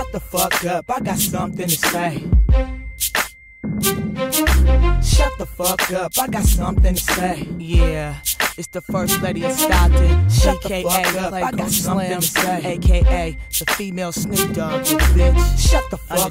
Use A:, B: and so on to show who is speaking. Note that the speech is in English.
A: Shut the fuck up, I got something to say. Shut the fuck up, I got something to say. Yeah, it's the first lady of Stockton,
B: Shut
A: AKA
B: the fuck up, I got
A: Playboy
B: something
A: Slim,
B: to say.
A: AKA the female Snoop Dogg, you bitch.
B: Shut the fuck